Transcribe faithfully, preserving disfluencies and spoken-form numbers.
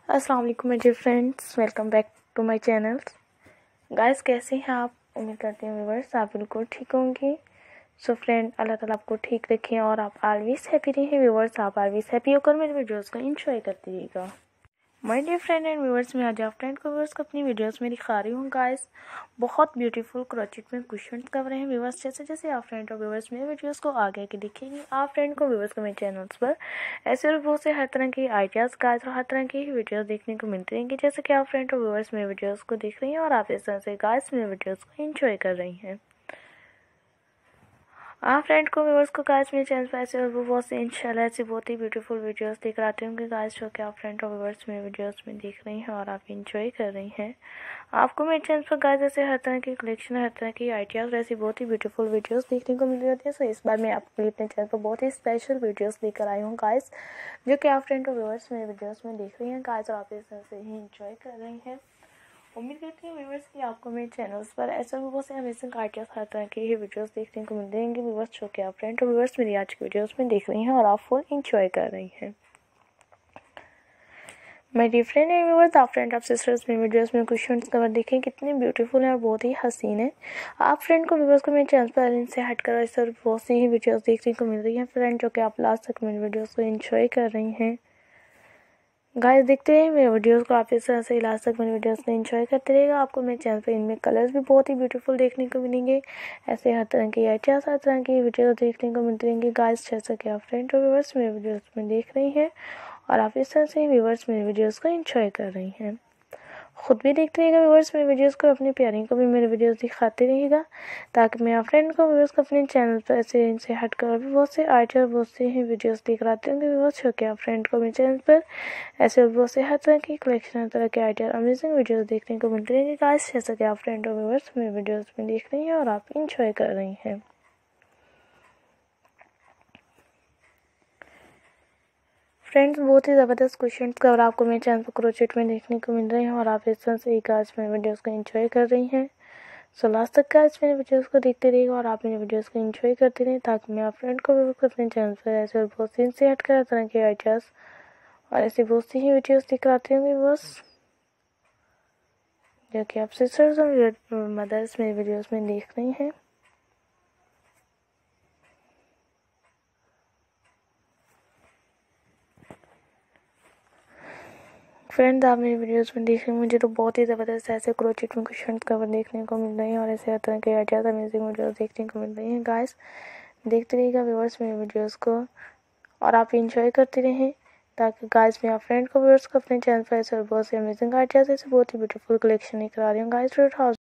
अस्सलाम वालेकुम मेरे friends, welcome back to my channel. Guys, कैसे हैं आप? उम्मीद करती हूँ व्यूअर्स आप बिल्कुल ठीक होंगे। सो फ्रेंड, अल्लाह ताला आपको ठीक रखें और आप ऑलवेज हैप्पी रहें। व्यूअर्स, आप ऑलवेज हैप्पी होकर मेरे वीडियोस को एंजॉय करते रहिएगा। My dear friend and viewers, मैं आज आप फ्रेंड को व्यूअर्स को अपनी वीडियोस में दिखा रही हूँ। गाइस, बहुत ब्यूटीफुल क्रोचेट में क्वेश्चन कर रहे हैं व्यूअर्स। जैसे जैसे आप फ्रेंड और व्यूअर्स मेरे वीडियोस को आगे आगे देखेंगे, आप फ्रेंड को व्यूअर्स को मेरे चैनल्स पर ऐसे और बहुत से हर तरह के आइडियाज़ गाइस और हर तरह की ही वीडियोस देखने को मिलते रहेंगे। जैसे कि आप फ्रेंड और व्यूअर्स मेरे वीडियोस को देख रही हैं और आप इस तरह से गाइस मेरे वीडियोस को एंजॉय कर रही हैं। आप फ्रेंड को व्यूअर्स को गाइस मेरे चैनल पर ऐसे और वो बहुत से इंशाल्लाह ऐसी बहुत ही ब्यूटीफुल वीडियोस लेकर आते होंगे गाइस, जो कि आप फ्रेंड और व्यूअर्स मेरे वीडियोस में देख रही हैं और आप इंजॉय कर रही हैं। आपको मेरे चैनल पर गाइस ऐसे हर तरह की कलेक्शन, हर तरह की आइडियाज़, ऐसी बहुत ही ब्यूटीफुल वीडियोस देखने को मिल रही होती है। सो इस बार मैं आपके लिए अपने चैनल पर बहुत ही स्पेशल वीडियोस लेकर आई हूँ गाइस, जो कि आप फ्रेंड और व्यूअर्स मेरे वीडियोस में देख रही हैं गाइस और आप इस तरह से ही इंजॉय कर रही हैं। उम्मीद करती हूँ व्यूअर्स कि आपको मेरे चैनल्स पर ऐसे बहुत से अमेजिंग आइडियाज़, हर तरह के ही वीडियोस देखने को मिल जाएंगे व्यूअर्स, जो कि आप फ्रेंड और व्यूअर्स मेरी आज की वीडियोस में देख रही हैं और आप फुल इंजॉय कर रही हैं। My dear friend and viewers, आप फ्रेंड आप सिस्टर्स मेरे वीडियोस में क्वेश्चन कवर देखें, कितने ब्यूटीफुल हैं और बहुत ही हसीन है। आप फ्रेंड को व्यूअर्स को मेरे चैनल पर इनसे हटकर इस तरह बहुत सी ही वीडियोस देखने को मिल रही हैं फ्रेंड, जो कि आप लास्ट तक मेरे वीडियोस को एंजॉय कर रही हैं। गाइस, देखते हैं मेरे वीडियोस को, आप इस तरह से लास्ट तक मेरे वीडियोस को एंजॉय करते रहेगा। आपको मेरे चैनल पे इनमें कलर्स भी बहुत ही ब्यूटीफुल देखने को मिलेंगे। ऐसे हर तरह की आइडियाज़, हर तरह की वीडियोस देखने को मिलती रहेंगी गाइस, जैसा कि आप फ्रेंड और व्यूअर्स मेरे वीडियोस में देख रही हैं और आप इस तरह से व्यूअर्स मेरे वीडियोस को एंजॉय कर रही हैं। खुद भी देखते रहिएगा व्यूअर्स मेरे वीडियोस को, अपनी प्यारी को भी मेरे वीडियोस दिखाते रहिएगा, ताकि मैं आप फ्रेंड को व्यूअर्स को अपने चैनल पर ऐसे इनसे हटकर भी बहुत से आइडिया, बहुत से ही वीडियोस लेकर आते होंगे व्यूअर्स, जो कि आप फ्रेंड को मेरे चैनल पर ऐसे बहुत से हर तरह की कलेक्शन, हर तरह के आइडिया, अमेजिंग वीडियोस देखने को मिलते रहेंगे गाइस, जैसा कि आप फ्रेंड और व्यूअर्स मेरे वीडियोस में देख रही हैं और आप इंजॉय कर रही हैं। फ्रेंड्स, बहुत ही ज़बरदस्त क्वेश्चन कवर आपको मेरे चैनल पर क्रोचेट में देखने को मिल रहे हैं और आप इस तरह से एक आज मेरे वीडियोस को एंजॉय कर रही हैं। सो लास्ट तक गाइस मेरे वीडियोस को देखते रहिएगा और आप मेरे वीडियोस को एंजॉय करते रहें, ताकि मैं आप फ्रेंड को भी अपने चैनल पर ऐसे और बहुत सी से हटकर हर तरह के आइडियाज़ और ऐसी बहुत सी ही वीडियोस दिख आते होंगे बस, जो कि आप सिस्टर्स और मदर्स मेरे वीडियोस में देख रही हैं। फ्रेंड्स, आप मेरी वीडियोस में देख रहे हैं, मुझे तो बहुत ही ज़बरदस्त ऐसे क्रोचेट में क्वेश्चन कवर देखने को मिल रहे हैं और ऐसे हर तरह के आइडियाज़, अमेजिंग वीडियोस देखने को मिल रही हैं गाइस। देखते रहिएगा व्यूअर्स मेरे वीडियोस को और आप इंजॉय करते रहें, ताकि गाइस मैं आप फ्रेंड को व्यूअर्स को अपने चैनल पर ऐसे बहुत से अमेजिंग आइडियाज़, ऐसे बहुत ही ब्यूटीफुल कलेक्शन लेकर आ रही हूँ गाइस।